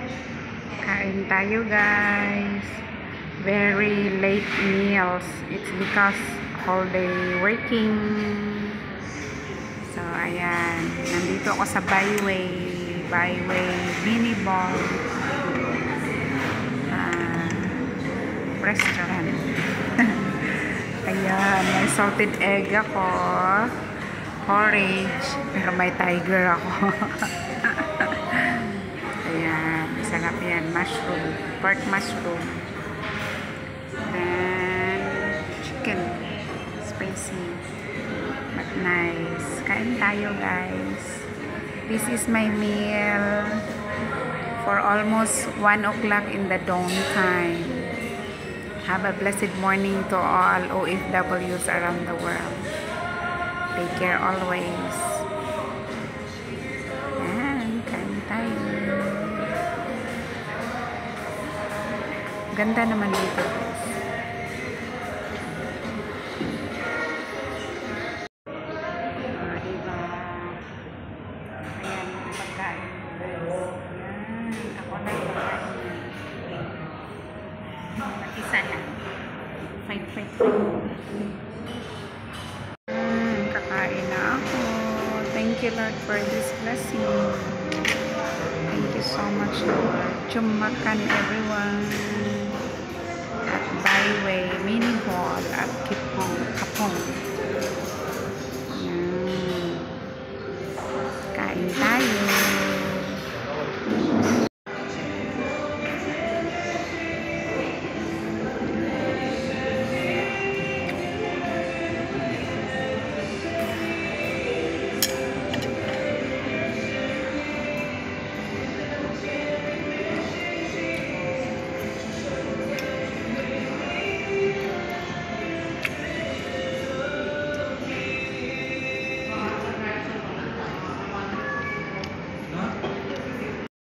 Kain tayo, guys. Very late meals. It's because whole day working. So, ayan. Nandito ako sa Bai Wei mini ball restaurant. Ayan. May salted egg ako. Porridge. Pero may tiger ako. Ayan. Sarap yan. Mushroom. Pork mushroom. Then, chicken. Spicy. But nice. Kain tayo, guys. This is my meal for almost 1 o'clock in the dawn time. Have a blessed morning to all OFWs around the world. Take care always. Ayan, kain tayo. Ganda naman dito, guys. Diba? Ayan, pagkain, guys. Ayan, ako na yung pagkain. Mag-isa lang. Fight. Kakain na ako. Thank you, Lord, for this blessing. Thank you so much, Lord. Chumakan, everyone. At Bai Wei mini ball at Kepong.